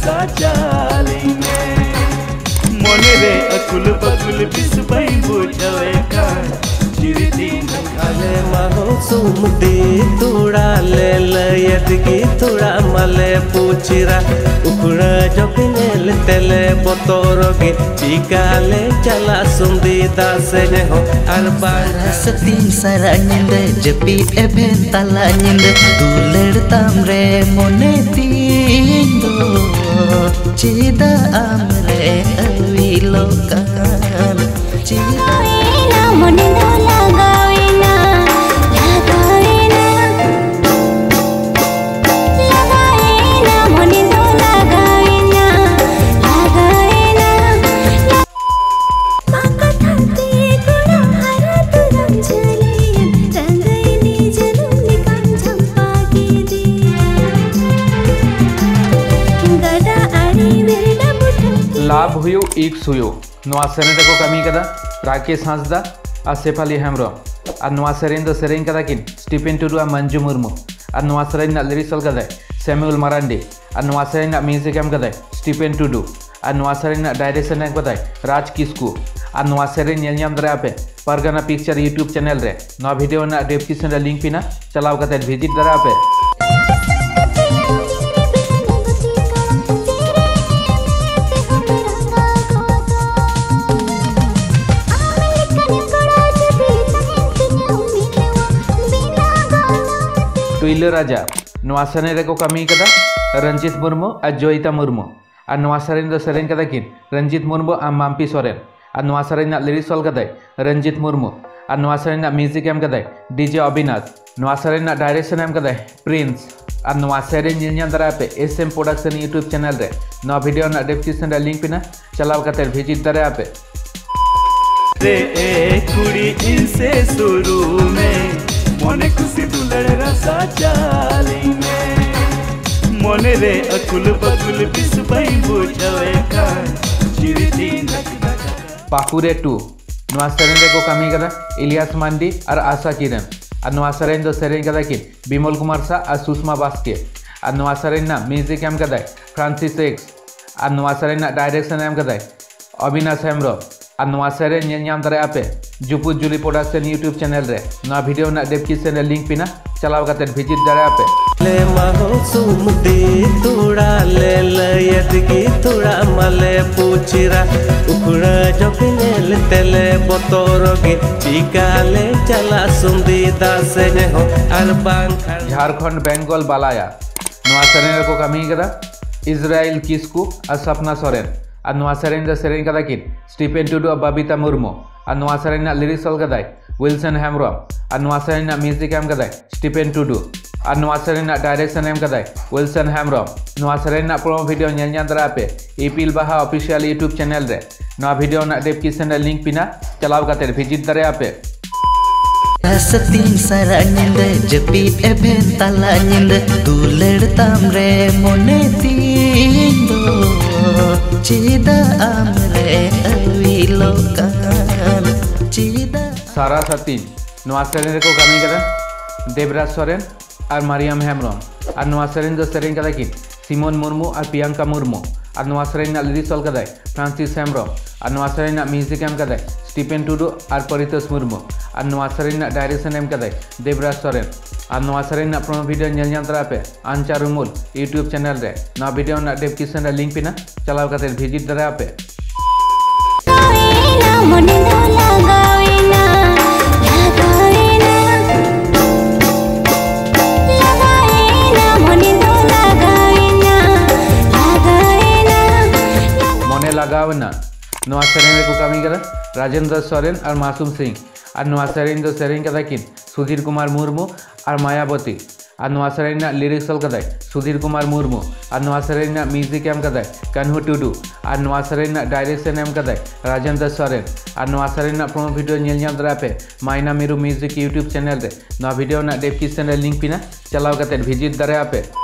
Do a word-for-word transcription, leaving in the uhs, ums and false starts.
साचाली में मोने रे अकुल बकुल बिस बाई बुझावे का जीविती नखाले माहो सुमदे तोड़ा ले लयत की तोड़ा मले पूछिरा उखड़ा जगनेल तेले बतोरोगे चिकाले चला सुंदी दासे ने हो अरबार सतीन सारा निंदे जपी एभेन तला निंदे दुलेड़ तामरे मोने तींदो चिदा आमरे अविलो कान चिदा मोने दो लगावेना लगावेना लगावेना मोने दो लगावेना लगावेना आका थाते गुड़ा हरा तुरम चलियन रंगैनी जनुनी कांचम पाके दी गदा आड़ी वेरडा बुठा लाभ हुयो एक सुयो नवा सेनेट को कमी कदा राकेश हांसदा आ सेफाली हेम्ब्रम और नवा सेरेन दो सेरेन कदा किन स्टीफेन टुडू आ मंजू मुर्मू और नवा सेरेन ना लिरिक्सल कदा सैमुअल मारांडी और नवा सेरेन ना म्यूजिक एम कदा स्टीफेन टुडू और नवा सेरेन ना डायरेक्शन एम कदा राज किस्कू और नवा सेरेन नेल ᱧᱟᱢ ᱫᱟᱲᱮᱭᱟᱜ ᱯᱮ परगना पिक्चर यूट्यूब चैनल रे नवा वीडियो ना डिस्क्रिप्शन रे लिंक पिना चलाव कते विजिट दाड़ा पे टुइले राजा नवा सेरेन रे को कमी कदा रंजित मुर्मू और जोईता मुर्मू और नवा सेरेन दो सेरेन कदा किन रंजित मुर्मू और माम्पी सोरेन और नवा सेरेन ना लिरिक्स ऑल कदा रंजित मुर्मू और नवा सेरेन ना म्यूजिक एम कदा डीजे अविनाश नवा सेरेन ना डायरेक्शन एम कदा प्रिंस और नवा सेरेन ᱧᱮᱞ ᱧᱟᱢ ᱫᱟᱲᱮᱭᱟᱜ ᱯᱮ एसएम प्रोडक्शन यूट्यूब चैनल रे नवा वीडियो ना डिस्क्रिप्शन रे लिंक पिना चलाव कते विजिट दाड़ा पे रे ए कुड़ी इनसे शुरू में मोने खुशी दुलड़ रसा चाली में मोने रे अकुल बकुल बिस बाई बुझावे का जीविती नखदा पाकुरे टू नवा सेरेन रे को कमी कदा इलियास मांडी और आशा किरण और नवा सेरेन दो सेरेन कदा किन बिमल कुमार सा और सुषमा बास्के और नवा सेरेन ना म्यूजिक एम कदा फ्रांसिस एक्स और नवा सेरेन ना डायरेक्शन एम कदा अविनाश हेम्ब्रम और नवा सेरेन ᱧᱮᱞ ᱧᱟᱢ ᱫᱟᱲᱮᱭᱟᱜ ᱯᱮ Jupu Juli production YouTube channel रे नवा वीडियो ना डिस्क्रिप्शन रे लिंक पिना चलाव कते विजिट दाड़ा पे ले माहो सुमदे तोड़ा ले लयत की तोड़ा मले पूछिरा उखड़ा जगनेल तेले बतोरोगे चिकाले चला सुंदी दासे ने हो अरबान झारखंड बेंगल बालाया नवा सेरेन रे को कमी कदा इजराइल किस्कू और सपना सोरेन और नवा सेरेन दो सेरेन कदा किन स्टीफेन टुडू और बबीता मुर्मू और नवा सेरेन ना लिरिक्स ऑल कदा विल्सन हेम्ब्रम और नवा सेरेन ना म्यूजिक एम कदा स्टीफेन टुडू और नवा सेरेन ना डायरेक्शन एम कदा विल्सन हेम्ब्रम नवा सेरेन ना प्रोमो वीडियो ᱧᱮᱞ ᱧᱟᱢ ᱫᱟᱲᱮᱭᱟᱜ ᱯᱮ ईपीएल बाहा ऑफिशियल यूट्यूब चैनल रे नवा वीडियो ना डिस्क्रिप्शन रे लिंक पिना चलाव कते विजिट दाड़ा पे सतीन सारा निंदे जपी एभेन तला निंदे दुलेड़ तामरे मोने तींदो चिदा आमरे अविलो कान चिदा सारा सतीन नवा सेरेन रे को कमी कदा देवराज सोरेन और मारियम हेम्ब्रम और नवा सेरेन दो सेरेन कदा किन सिमोन मुर्मू और प्रियंका मुर्मू और नवा सेरेन ना लिरिक्स ऑल कदा फ्रांसिस हेम्ब्रम और नवा सेरेन ना म्यूजिक एम कदा स्टीफेन टुडू और परितोष मुर्मू और नवा सेरेन ना डायरेक्शन एम कदा देवराज सोरेन और नवा सेरेन ना प्रोमो वीडियो ᱧᱮᱞ ᱧᱟᱢ ᱫᱟᱲᱮᱭᱟᱜ ᱯᱮ आंचा रुमुल यूट्यूब चैनल रे नवा वीडियो ना डिस्क्रिप्शन रे लिंक पिना चलाव कते विजिट दाड़ा पे मोने दो लगावेना लगावेना लगावेना मोने दो लगावेना लगावेना मोने लगावना नवा सेरेन रे को कमी कदा राजेंद्र सोरेन और मासूम सिंह और नवा सेरेन दो सेरेन कदा किन सुधीर कुमार मुर्मू और मायावती और नवा सेरेन ना लिरिक्स ऑल कदा सुधीर कुमार मुर्मू और नवा सेरेन ना म्यूजिक एम कदा कन्हू टुडू और नवा सेरेन ना डायरेक्शन एम कदा राजेंद्र सोरेन और नवा सेरेन ना प्रोमो वीडियो ᱧᱮᱞ ᱧᱟᱢ ᱫᱟᱲᱮᱭᱟᱜ ᱯᱮ माइना मेरू म्यूजिक यूट्यूब चैनल रे नवा वीडियो ना डिस्क्रिप्शन रे लिंक पिना चलाव कते विजिट दाड़ा पे।